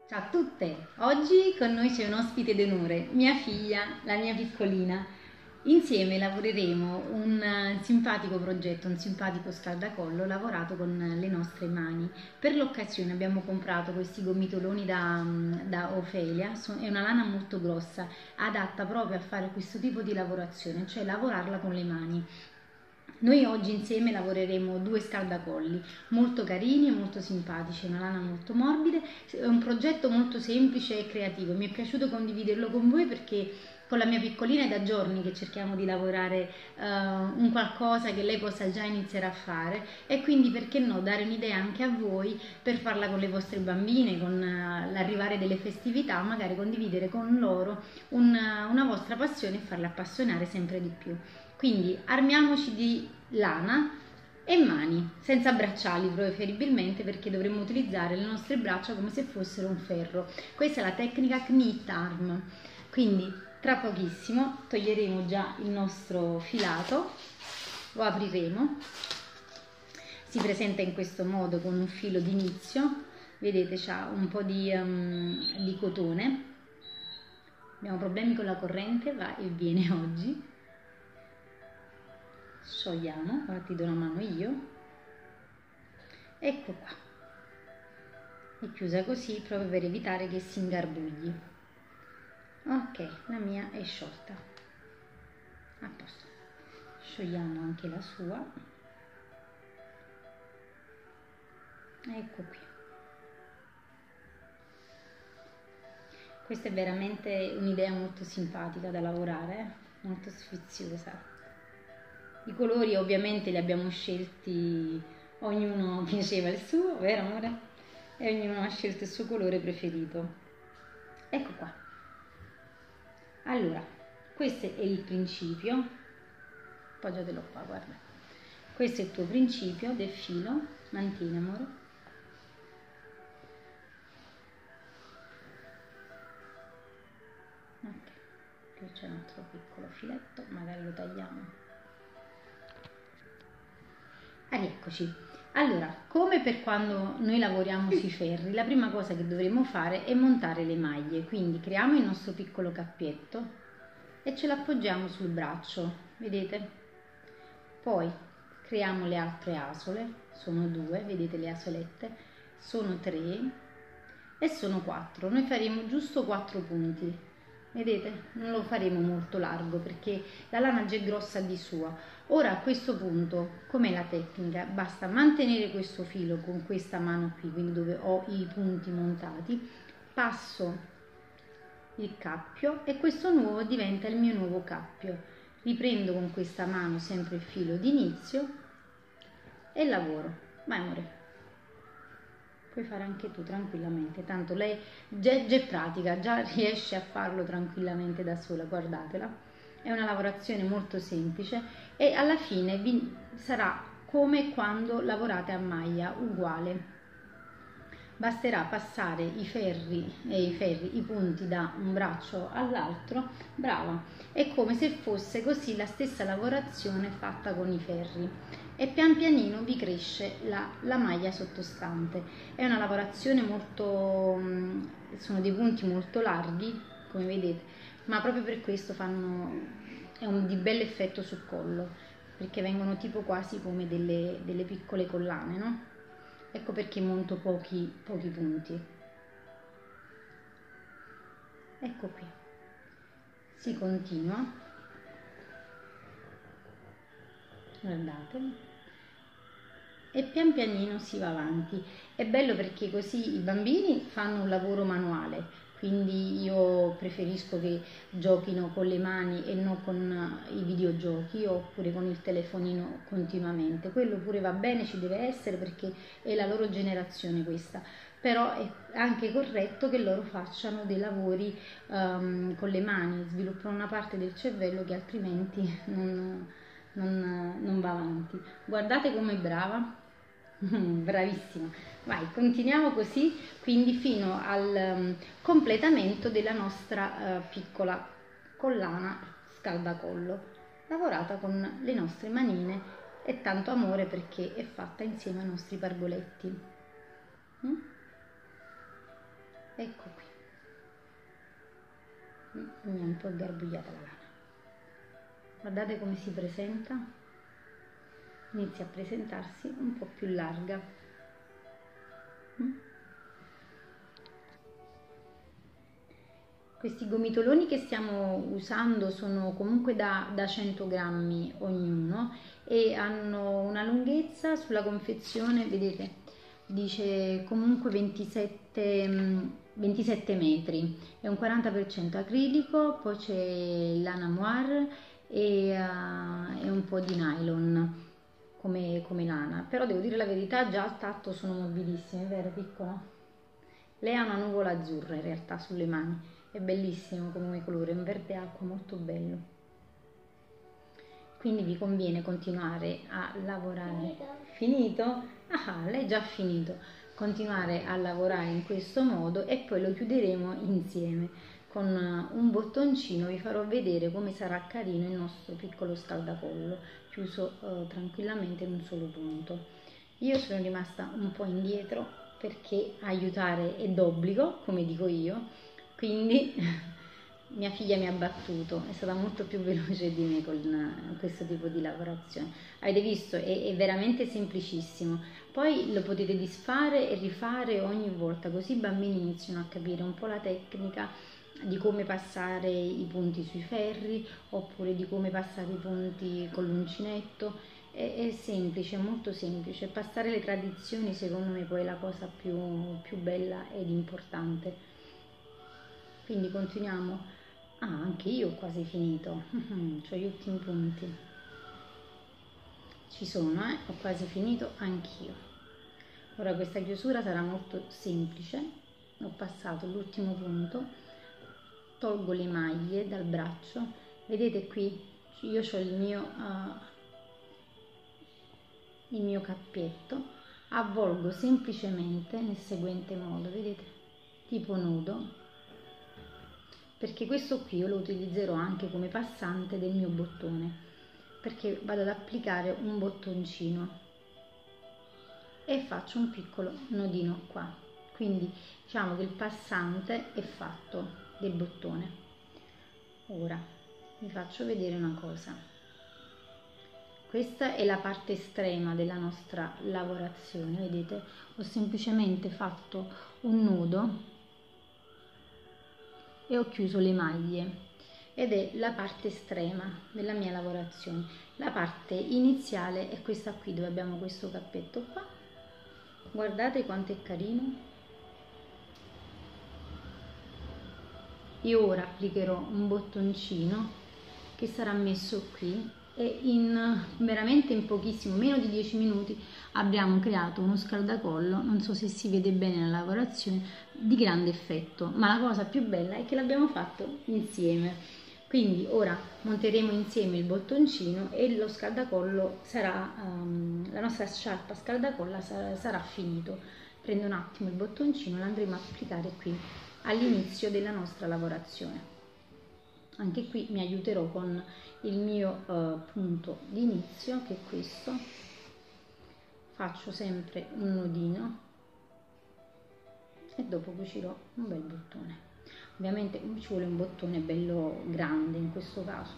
Ciao a tutte! Oggi con noi c'è un ospite d'onore, mia figlia, la mia piccolina. Insieme lavoreremo un simpatico progetto, un simpatico scaldacollo lavorato con le nostre mani. Per l'occasione abbiamo comprato questi gomitoloni da Ofelia, è una lana molto grossa, adatta proprio a fare questo tipo di lavorazione, cioè lavorarla con le mani. Noi oggi insieme lavoreremo due scaldacolli molto carini e molto simpatici, una lana molto morbida, è un progetto molto semplice e creativo. Mi è piaciuto condividerlo con voi perché con la mia piccolina è da giorni che cerchiamo di lavorare un qualcosa che lei possa già iniziare a fare e quindi perché no dare un'idea anche a voi per farla con le vostre bambine, con l'arrivare delle festività, magari condividere con loro una vostra passione e farle appassionare sempre di più. Quindi armiamoci di lana e mani, senza bracciali preferibilmente perché dovremmo utilizzare le nostre braccia come se fossero un ferro. Questa è la tecnica knit arm. Quindi tra pochissimo toglieremo già il nostro filato, lo apriremo, si presenta in questo modo con un filo d'inizio, vedete c'ha un po' di cotone, abbiamo problemi con la corrente, va e viene oggi. Sciogliamo, ora ti do una mano io, ecco qua, è chiusa così proprio per evitare che si ingarbugli. Ok, la mia è sciolta, a posto. Sciogliamo anche la sua, ecco qui. Questa è veramente un'idea molto simpatica da lavorare, molto sfiziosa. I colori ovviamente li abbiamo scelti, ognuno piaceva il suo, vero amore? E ognuno ha scelto il suo colore preferito. Ecco qua. Allora, questo è il principio, appoggiatelo qua, guarda. Questo è il tuo principio del filo, mantieni amore. Ok, qui c'è un altro piccolo filetto, magari lo tagliamo. Rieccoci. Allora, come per quando noi lavoriamo sui ferri, la prima cosa che dovremo fare è montare le maglie. Quindi creiamo il nostro piccolo cappietto e ce l'appoggiamo sul braccio, vedete? Poi creiamo le altre asole, sono due, vedete le asolette? Sono tre e sono quattro. Noi faremo giusto 4 punti. Vedete? Non lo faremo molto largo perché la lana già è grossa di sua. Ora a questo punto, com'è la tecnica? Basta mantenere questo filo con questa mano qui, quindi dove ho i punti montati, passo il cappio e questo nuovo diventa il mio nuovo cappio. Riprendo con questa mano sempre il filo d'inizio e lavoro. Vai amore. Puoi fare anche tu tranquillamente, tanto lei già è pratica, già riesce a farlo tranquillamente da sola, guardatela. È una lavorazione molto semplice e alla fine sarà come quando lavorate a maglia, uguale. Basterà passare i punti da un braccio all'altro, brava, è come se fosse così la stessa lavorazione fatta con i ferri e pian pianino vi cresce la maglia sottostante. È una lavorazione molto, sono dei punti molto larghi, come vedete, ma proprio per questo è un di bel effetto sul collo, perché vengono tipo quasi come delle piccole collane, no? Ecco perché monto pochi punti. Ecco qui. Si continua. Guardate. E pian pianino si va avanti. È bello perché così i bambini fanno un lavoro manuale, quindi io preferisco che giochino con le mani e non con i videogiochi oppure con il telefonino continuamente. Quello pure va bene, ci deve essere perché è la loro generazione questa, però è anche corretto che loro facciano dei lavori con le mani, sviluppano una parte del cervello che altrimenti non va avanti. Guardate com'è brava. Bravissima. Vai, continuiamo così, quindi fino al completamento della nostra piccola collana scaldacollo, lavorata con le nostre manine e tanto amore perché è fatta insieme ai nostri pargoletti. ecco qui, mi è un po' garbugliata la lana. Guardate come si presenta, inizia a presentarsi un po' più larga. Questi gomitoloni che stiamo usando sono comunque da 100 grammi ognuno e hanno una lunghezza sulla confezione, vedete, dice comunque 27 metri, è un 40% acrilico, poi c'è lana moire e un po' di nylon come lana, però devo dire la verità, già al tatto sono morbidissime, vero piccola? Lei ha una nuvola azzurra in realtà sulle mani. È bellissimo come colore, è un verde acqua molto bello. Quindi vi conviene continuare a lavorare. Finito? Ah, lei già finito. Continuare a lavorare in questo modo e poi lo chiuderemo insieme con un bottoncino. Vi farò vedere come sarà carino il nostro piccolo scaldacollo chiuso tranquillamente in un solo punto. Io sono rimasta un po' indietro perché aiutare è d'obbligo, come dico io. Quindi mia figlia mi ha battuto, è stata molto più veloce di me con questo tipo di lavorazione. Avete visto, è veramente semplicissimo. Poi lo potete disfare e rifare ogni volta, così i bambini iniziano a capire un po' la tecnica di come passare i punti sui ferri oppure di come passare i punti con l'uncinetto. È semplice, è molto semplice. Passare le tradizioni secondo me poi è la cosa più bella ed importante. Quindi continuiamo. Ah, anche io ho quasi finito. C'ho gli ultimi punti. Ci sono, ho quasi finito anch'io. Ora questa chiusura sarà molto semplice. Ho passato l'ultimo punto. Tolgo le maglie dal braccio. Vedete qui? Io ho il mio cappietto. Avvolgo semplicemente nel seguente modo. Vedete? Tipo nudo. Perché questo qui io lo utilizzerò anche come passante del mio bottone, perché vado ad applicare un bottoncino e faccio un piccolo nodino qua, quindi diciamo che il passante è fatto del bottone. Ora vi faccio vedere una cosa, questa è la parte estrema della nostra lavorazione, vedete, ho semplicemente fatto un nudo e ho chiuso le maglie ed è la parte estrema della mia lavorazione. La parte iniziale è questa qui dove abbiamo questo cappetto qua, guardate quanto è carino. Io ora applicherò un bottoncino che sarà messo qui e veramente in pochissimo, meno di 10 minuti abbiamo creato uno scaldacollo, non so se si vede bene la lavorazione, di grande effetto, ma la cosa più bella è che l'abbiamo fatto insieme. Quindi ora monteremo insieme il bottoncino e lo scaldacollo sarà, la nostra sciarpa scaldacolla sarà finito. Prendo un attimo il bottoncino, lo andremo a applicare qui all'inizio della nostra lavorazione. Anche qui mi aiuterò con il mio punto di inizio, che è questo. Faccio sempre un nodino e dopo cucirò un bel bottone. Ovviamente ci vuole un bottone bello grande in questo caso.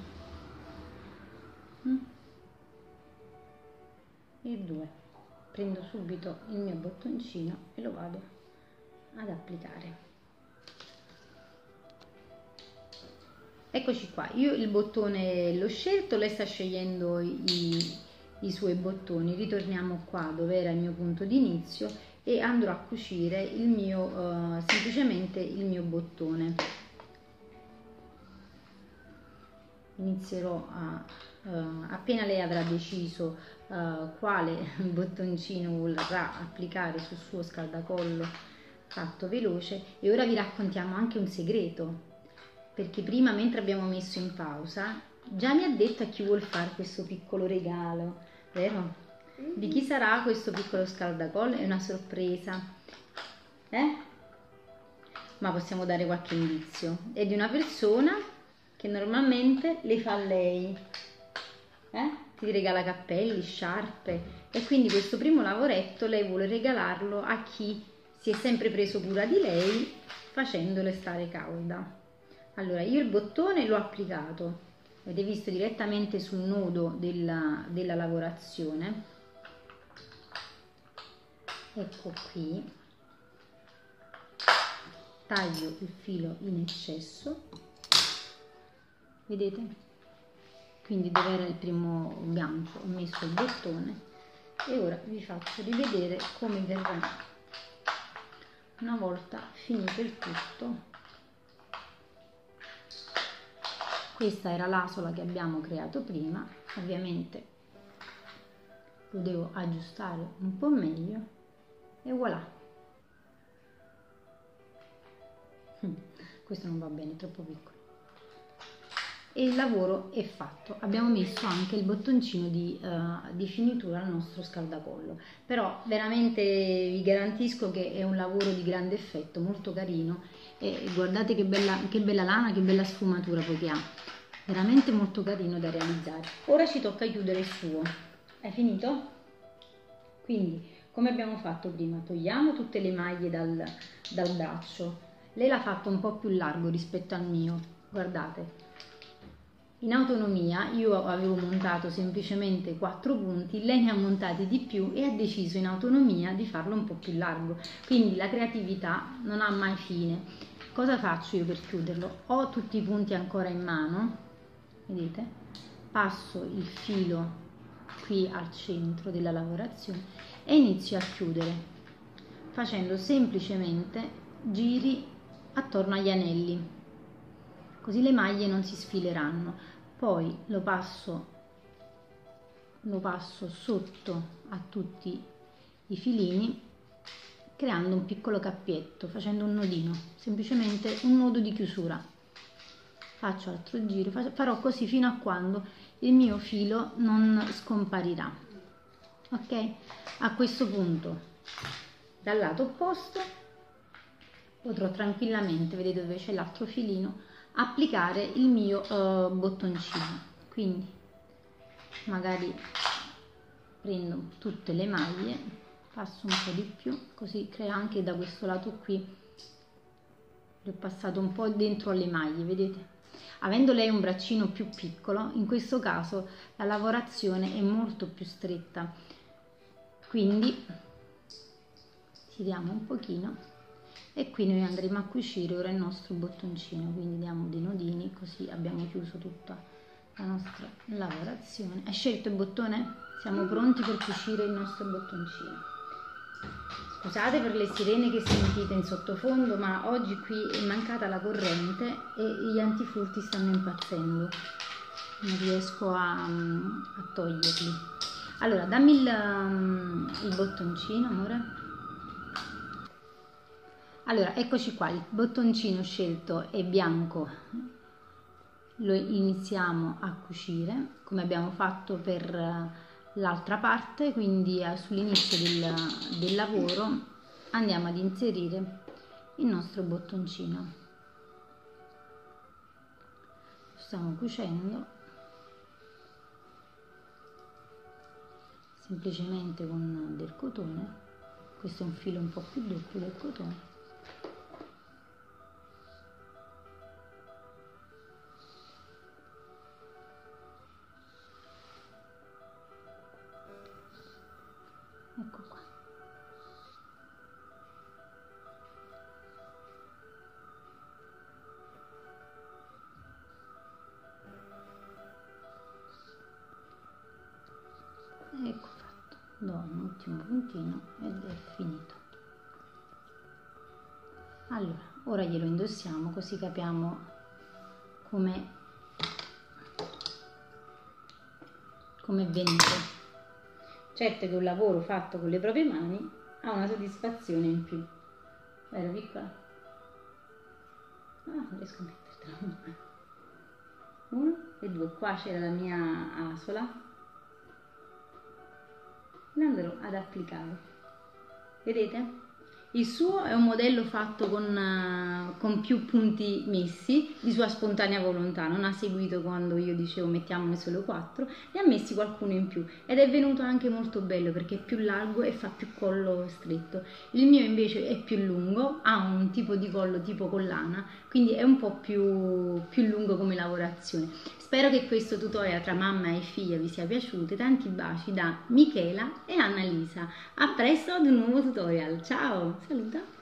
E 2. Prendo subito il mio bottoncino e lo vado ad applicare. Eccoci qua, io il bottone l'ho scelto, lei sta scegliendo i suoi bottoni. Ritorniamo qua dove era il mio punto di inizio e andrò a cucire semplicemente il mio bottone. Inizierò appena lei avrà deciso quale bottoncino vorrà applicare sul suo scaldacollo fatto veloce. E ora vi raccontiamo anche un segreto, perché prima, mentre abbiamo messo in pausa, già mi ha detto a chi vuol fare questo piccolo regalo, vero? Di chi sarà questo piccolo scaldacollo? È una sorpresa, ma possiamo dare qualche indizio. È di una persona che normalmente le fa lei, ti regala cappelli, sciarpe, e quindi questo primo lavoretto lei vuole regalarlo a chi si è sempre preso cura di lei facendole stare calda. Allora, io il bottone l'ho applicato, avete visto, direttamente sul nodo della lavorazione. Ecco qui, taglio il filo in eccesso, vedete? Quindi dove era il primo gancio ho messo il bottone e ora vi faccio rivedere come verrà una volta finito il tutto. Questa era l'asola che abbiamo creato prima, ovviamente lo devo aggiustare un po' meglio e voilà. Questo non va bene, è troppo piccolo. E il lavoro è fatto. Abbiamo messo anche il bottoncino di finitura al nostro scaldacollo, però veramente vi garantisco che è un lavoro di grande effetto, molto carino, e guardate che bella lana, che bella sfumatura poi che ha, veramente molto carino da realizzare. Ora ci tocca chiudere il suo. Hai finito? Quindi, come abbiamo fatto prima, togliamo tutte le maglie dal braccio. Lei l'ha fatto un po' più largo rispetto al mio, guardate. In autonomia io avevo montato semplicemente 4 punti, lei ne ha montati di più e ha deciso in autonomia di farlo un po' più largo. Quindi la creatività non ha mai fine. Cosa faccio io per chiuderlo? Ho tutti i punti ancora in mano, vedete? Passo il filo qui al centro della lavorazione e inizio a chiudere facendo semplicemente giri attorno agli anelli, così le maglie non si sfileranno. Poi lo passo sotto a tutti i filini creando un piccolo cappietto, facendo un nodino, semplicemente un nodo di chiusura. Faccio altro giro, farò così fino a quando il mio filo non scomparirà. Ok? A questo punto dal lato opposto potrò tranquillamente, vedete dove c'è l'altro filino, applicare il mio bottoncino. Quindi magari prendo tutte le maglie, passo un po' di più, così crea anche da questo lato qui, le ho passato un po' dentro alle maglie, vedete? Avendo lei un braccino più piccolo, in questo caso la lavorazione è molto più stretta, quindi tiriamo un pochino e qui noi andremo a cucire ora il nostro bottoncino, quindi diamo dei nodini, così abbiamo chiuso tutta la nostra lavorazione. Hai scelto il bottone? Siamo pronti per cucire il nostro bottoncino. Scusate per le sirene che sentite in sottofondo, ma oggi qui è mancata la corrente e gli antifurti stanno impazzendo, non riesco a toglierli. Allora dammi il bottoncino, amore. Allora, eccoci qua, il bottoncino scelto è bianco, lo iniziamo a cucire come abbiamo fatto per l'altra parte, quindi sull'inizio del lavoro andiamo ad inserire il nostro bottoncino. Stiamo cucendo semplicemente con del cotone, questo è un filo un po' più doppio del cotone. Ecco qua. Ecco fatto. Do un ultimo puntino ed è finito. Allora, ora glielo indossiamo così capiamo come è venuto. Certo che un lavoro fatto con le proprie mani ha una soddisfazione in più. Vero piccola? Ah, non riesco a mettertela. 1 e 2. Qua c'era la mia asola. La andrò ad applicare. Vedete? Il suo è un modello fatto con più punti messi di sua spontanea volontà, non ha seguito quando io dicevo mettiamone solo 4, ne ha messi qualcuno in più ed è venuto anche molto bello perché è più largo e fa più collo stretto. Il mio invece è più lungo, ha un tipo di collo tipo collana, quindi è un po' più lungo come lavorazione. Spero che questo tutorial tra mamma e figlia vi sia piaciuto. Tanti baci da Michela e Annalisa. A presto ad un nuovo tutorial. Ciao, saluta!